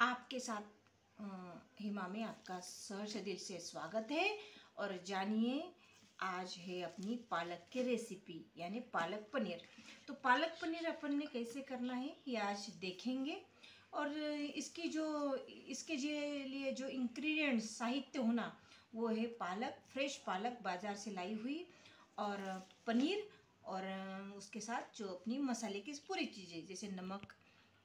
आपके साथ हिमा में आपका सहर्ष दिल से स्वागत है। और जानिए, आज है अपनी पालक की रेसिपी यानी पालक पनीर। तो पालक पनीर अपन ने कैसे करना है ये आज देखेंगे। और इसके लिए जो इंग्रेडिएंट्स साहित्य होना वो है पालक, फ्रेश पालक बाज़ार से लाई हुई, और पनीर, और उसके साथ जो अपनी मसाले की पूरी चीज़ें जैसे नमक,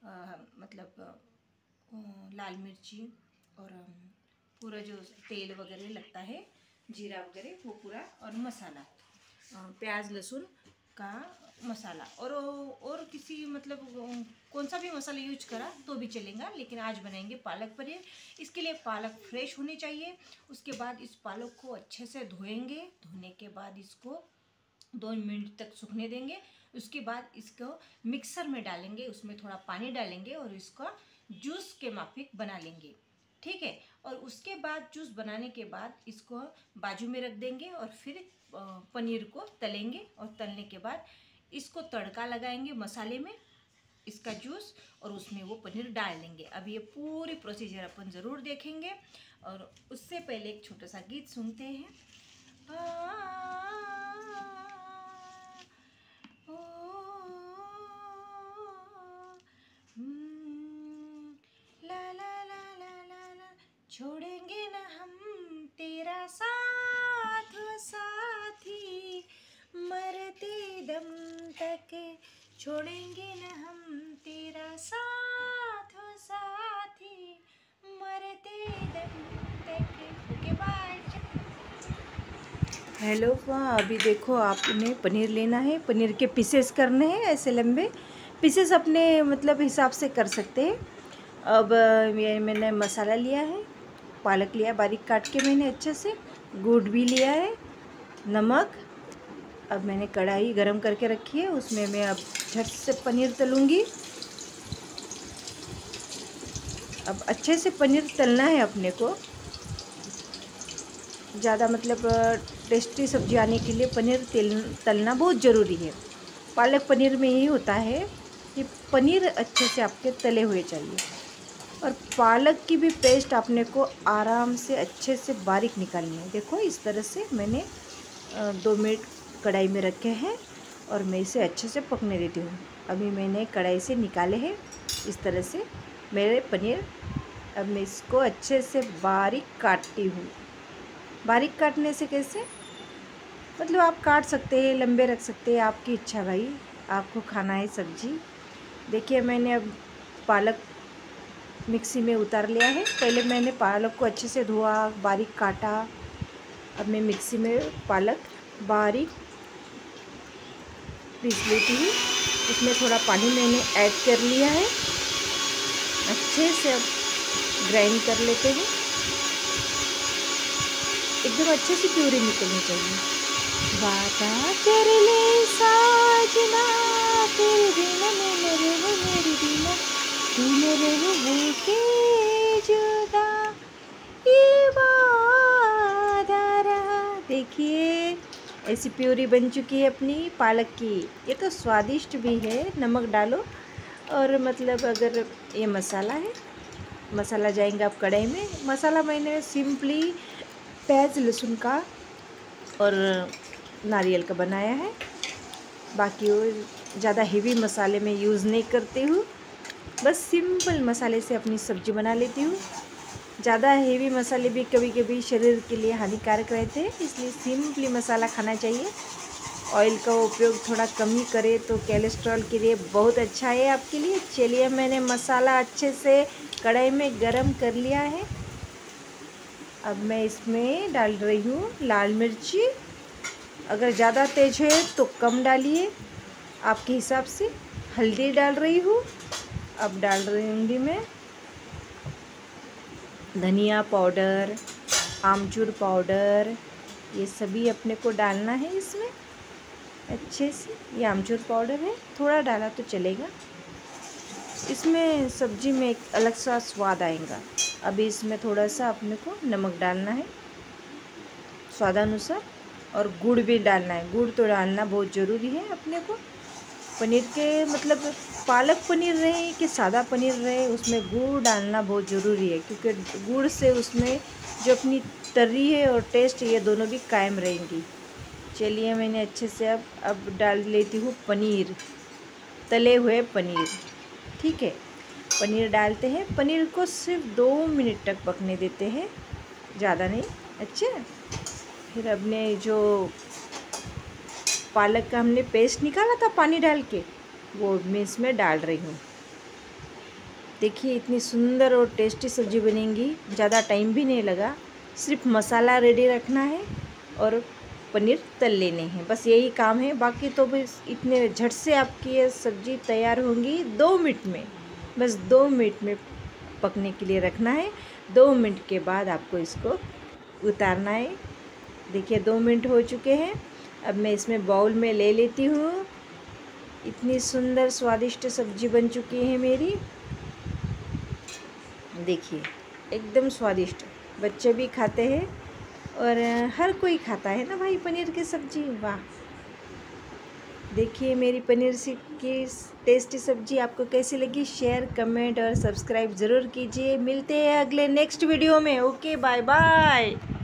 लाल मिर्ची, और पूरा जो तेल वगैरह लगता है, जीरा वगैरह वो पूरा, और मसाला, प्याज लहसुन का मसाला, और किसी कौन सा भी मसाला यूज करा तो भी चलेगा, लेकिन आज बनाएंगे पालक पनीर। इसके लिए पालक फ्रेश होनी चाहिए। उसके बाद इस पालक को अच्छे से धोएंगे। धोने के बाद इसको 2 मिनट तक सूखने देंगे। उसके बाद इसको मिक्सर में डालेंगे, उसमें थोड़ा पानी डालेंगे और इसका जूस के माफिक बना लेंगे, ठीक है। और उसके बाद जूस बनाने के बाद इसको बाजू में रख देंगे और फिर पनीर को तलेंगे, और तलने के बाद इसको तड़का लगाएंगे मसाले में, इसका जूस, और उसमें वो पनीर डाल देंगे। अब ये पूरी प्रोसीजर अपन ज़रूर देखेंगे। और उससे पहले एक छोटा सा गीत सुनते हैं। ला ला ला ला ला ला, छोड़ेंगे न हम तेरा साथ साथी, मरते दम तक छोड़ेंगे न हम तेरा साथ साथी, मरते दम तक। Okay bye. हेलो, अभी देखो, आपने पनीर लेना है, पनीर के पीसेस करने हैं, ऐसे लंबे पीसेस अपने हिसाब से कर सकते हैं। अब ये मैंने मसाला लिया है, पालक लिया बारीक काट के मैंने अच्छे से, गुड़ भी लिया है, नमक। अब मैंने कढ़ाई गरम करके रखी है, उसमें मैं अब झट से पनीर तलूँगी। अब अच्छे से पनीर तलना है अपने को, ज़्यादा टेस्टी सब्जी आने के लिए पनीर तलना बहुत ज़रूरी है। पालक पनीर में यही होता है कि पनीर अच्छे से आपके तले हुए चाहिए। और पालक की भी पेस्ट अपने को आराम से अच्छे से बारीक निकालनी है। देखो, इस तरह से मैंने 2 मिनट कढ़ाई में रखे हैं और मैं इसे अच्छे से पकने देती हूँ। अभी मैंने कढ़ाई से निकाले हैं इस तरह से मेरे पनीर। अब मैं इसको अच्छे से बारीक काटती हूँ। बारीक काटने से कैसे, आप काट सकते हैं, लंबे रख सकते हैं, आपकी इच्छा भाई, आपको खाना है सब्जी। देखिए, मैंने अब पालक मिक्सी में उतार लिया है। पहले मैंने पालक को अच्छे से धोआ, बारीक काटा। अब मैं मिक्सी में पालक बारीक पीस लेती हूँ। इसमें थोड़ा पानी मैंने ऐड कर लिया है, अच्छे से अब ग्राइंड कर लेते हैं। एकदम अच्छे से प्यूरी निकलनी चाहिए। वादा कर ले साजना, तेरे बिना मैं न रहूं मेरे बिना, तू न रहूं के जुदा, ये वादा रहा। देखिए, ऐसी प्यूरी बन चुकी है अपनी पालक की। ये तो स्वादिष्ट भी है, नमक डालो। और अगर ये मसाला है, मसाला जाएंगे आप कढ़ाई में। मसाला मैंने सिंपली प्याज लहसुन का और नारियल का बनाया है। बाकी वो ज़्यादा हेवी मसाले में यूज़ नहीं करती हूँ, बस सिंपल मसाले से अपनी सब्ज़ी बना लेती हूँ। ज़्यादा हेवी मसाले भी कभी कभी शरीर के लिए हानिकारक रहते हैं, इसलिए सिंपली मसाला खाना चाहिए। ऑयल का उपयोग थोड़ा कम ही करें तो कोलेस्ट्रॉल के लिए बहुत अच्छा है आपके लिए। चलिए, मैंने मसाला अच्छे से कढ़ाई में गरम कर लिया है। अब मैं इसमें डाल रही हूँ लाल मिर्ची। अगर ज़्यादा तेज है तो कम डालिए, आपके हिसाब से। हल्दी डाल रही हूँ। अब डाल रही मैं धनिया पाउडर, आमचूर पाउडर, ये सभी अपने को डालना है इसमें अच्छे से। ये आमचूर पाउडर है, थोड़ा डाला तो चलेगा, इसमें सब्जी में एक अलग सा स्वाद आएगा। अभी इसमें थोड़ा सा अपने को नमक डालना है स्वादानुसार, और गुड़ भी डालना है। गुड़ तो डालना बहुत ज़रूरी है अपने को। पनीर के पालक पनीर रहे कि सादा पनीर रहे, उसमें गुड़ डालना बहुत ज़रूरी है, क्योंकि गुड़ से उसमें जो अपनी तर्री है और टेस्ट ये दोनों भी कायम रहेंगी। चलिए मैंने अच्छे से अब डाल लेती हूँ पनीर, तले हुए पनीर। ठीक है, पनीर डालते हैं। पनीर को सिर्फ 2 मिनट तक पकने देते हैं, ज़्यादा नहीं। अच्छा, फिर अपने जो पालक का हमने पेस्ट निकाला था पानी डाल के, वो मैं इसमें डाल रही हूँ। देखिए इतनी सुंदर और टेस्टी सब्ज़ी बनेगी, ज़्यादा टाइम भी नहीं लगा। सिर्फ मसाला रेडी रखना है और पनीर तल लेने हैं, बस यही काम है। बाकी तो बस इतने झट से आपकी ये सब्ज़ी तैयार होंगी 2 मिनट में। बस 2 मिनट में पकने के लिए रखना है। 2 मिनट के बाद आपको इसको उतारना है। देखिए 2 मिनट हो चुके हैं। अब मैं इसमें बाउल में ले लेती हूँ। इतनी सुंदर स्वादिष्ट सब्ज़ी बन चुकी है मेरी। देखिए एकदम स्वादिष्ट, बच्चे भी खाते हैं और हर कोई खाता है ना भाई पनीर की सब्ज़ी। वाह, देखिए मेरी पनीर की टेस्टी सब्ज़ी आपको कैसी लगी? शेयर, कमेंट और सब्सक्राइब ज़रूर कीजिए। मिलते हैं अगले नेक्स्ट वीडियो में। Okay, bye bye.